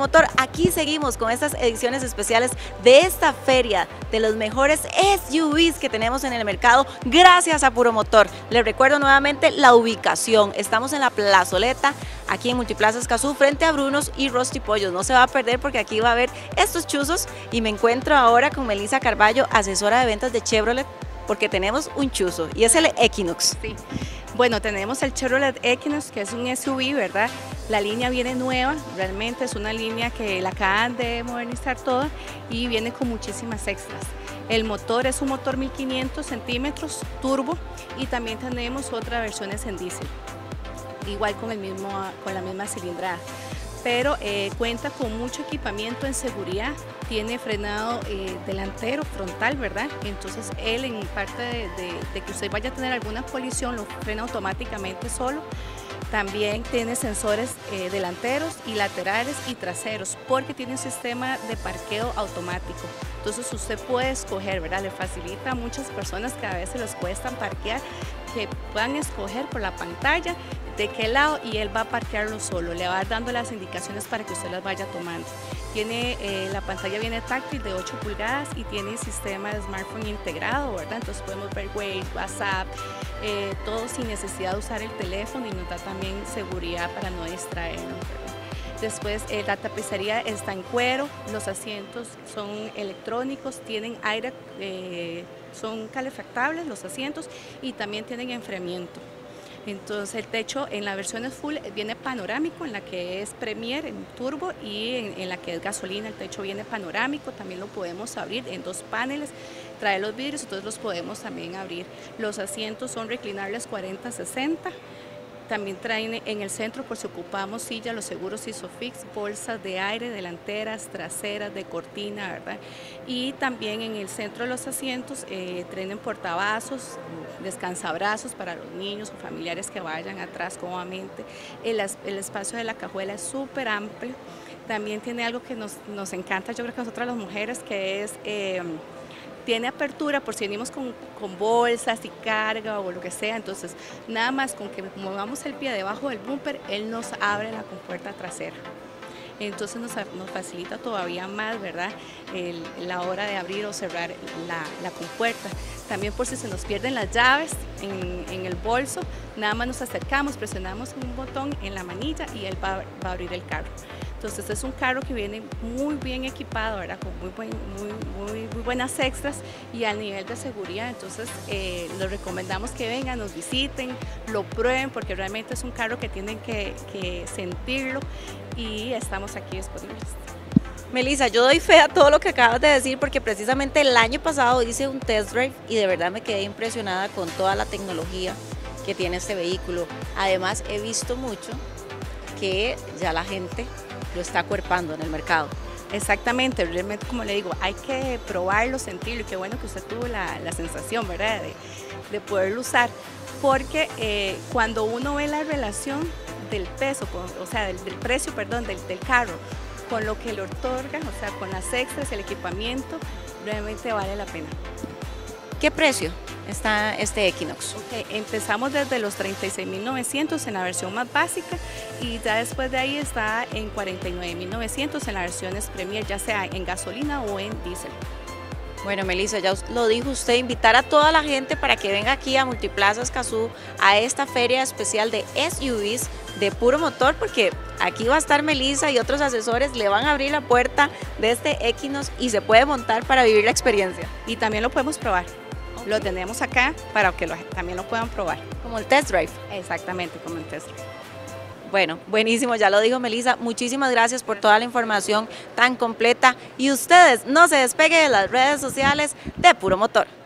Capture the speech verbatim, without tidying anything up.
Motor. Aquí seguimos con estas ediciones especiales de esta feria de los mejores S U Vs que tenemos en el mercado gracias a Puro Motor. Les recuerdo nuevamente la ubicación. Estamos en la plazoleta, aquí en Multiplaza Escazú, frente a Brunos y Rosti Pollos. No se va a perder porque aquí va a haber estos chuzos y me encuentro ahora con Melissa Carballo, asesora de ventas de Chevrolet, porque tenemos un chuzo y es el Equinox. Sí. Bueno, tenemos el Chevrolet Equinox, que es un S U V, ¿verdad? La línea viene nueva, realmente es una línea que la acaban de modernizar toda y viene con muchísimas extras. El motor es un motor mil quinientos centímetros turbo y también tenemos otras versiones en diésel, igual con, el mismo, con la misma cilindrada. Pero eh, cuenta con mucho equipamiento en seguridad, tiene frenado eh, delantero, frontal, ¿verdad? Entonces él en parte de, de, de que usted vaya a tener alguna colisión lo frena automáticamente solo. También tiene sensores eh, delanteros y laterales y traseros, porque tiene un sistema de parqueo automático. Entonces usted puede escoger, ¿verdad? Le facilita a muchas personas que a veces les cuesta parquear, que puedan escoger por la pantalla de qué lado y él va a parquearlo solo, le va dando las indicaciones para que usted las vaya tomando. Tiene, eh, la pantalla viene táctil de ocho pulgadas y tiene sistema de smartphone integrado, ¿verdad? Entonces podemos ver Waze, WhatsApp, eh, todo sin necesidad de usar el teléfono y nos da también seguridad para no distraernos, ¿verdad? Después eh, la tapicería está en cuero, los asientos son electrónicos, tienen aire, eh, son calefactables los asientos y también tienen enfriamiento. Entonces el techo en la versión full viene panorámico, en la que es Premier en turbo y en, en la que es gasolina el techo viene panorámico, también lo podemos abrir en dos paneles, trae los vidrios, entonces los podemos también abrir. Los asientos son reclinables cuarenta sesenta. También traen en el centro, por si ocupamos silla, los seguros Isofix, bolsas de aire, delanteras, traseras, de cortina, ¿verdad? Y también en el centro de los asientos eh, traen portavasos, descansabrazos para los niños o familiares que vayan atrás cómodamente. El, el espacio de la cajuela es súper amplio. También tiene algo que nos, nos encanta, yo creo que a nosotras las mujeres, que es... Eh, tiene apertura por si venimos con, con bolsas y carga o lo que sea, entonces nada más con que movamos el pie debajo del bumper, él nos abre la compuerta trasera. Entonces nos, nos facilita todavía más, ¿verdad? El, la hora de abrir o cerrar la, la compuerta. También por si se nos pierden las llaves en, en el bolso, nada más nos acercamos, presionamos un botón en la manilla y él va, va a abrir el carro. Entonces este es un carro que viene muy bien equipado, ¿verdad? Con muy, buen, muy, muy, muy buenas extras y al nivel de seguridad. Entonces eh, les recomendamos que vengan, nos visiten, lo prueben, porque realmente es un carro que tienen que, que sentirlo y estamos aquí disponibles. Melissa, yo doy fe a todo lo que acabas de decir porque precisamente el año pasado hice un test drive y de verdad me quedé impresionada con toda la tecnología que tiene este vehículo. Además he visto mucho que ya la gente lo está acuerpando en el mercado. Exactamente, realmente como le digo, hay que probarlo, sentirlo, y qué bueno que usted tuvo la, la sensación, ¿verdad?, de, de poderlo usar, porque eh, cuando uno ve la relación del peso, con, o sea, del, del precio, perdón, del, del carro, con lo que le otorga, o sea, con las extras, el equipamiento, realmente vale la pena. ¿Qué precio está este Equinox? Okay, empezamos desde los treinta y seis mil novecientos en la versión más básica y ya después de ahí está en cuarenta y nueve mil novecientos en las versiones Premier, ya sea en gasolina o en diésel. Bueno, Melissa, ya lo dijo usted, invitar a toda la gente para que venga aquí a Multiplaza Escazú a esta feria especial de S U Vs de Puro Motor, porque aquí va a estar Melissa y otros asesores, le van a abrir la puerta de este Equinox y se puede montar para vivir la experiencia. Y también lo podemos probar. Okay. Lo tenemos acá para que lo, también lo puedan probar. Como el test drive. Exactamente, como el test drive. Bueno, buenísimo, ya lo dijo Melissa, muchísimas gracias por toda la información tan completa y ustedes no se despeguen de las redes sociales de Puro Motor.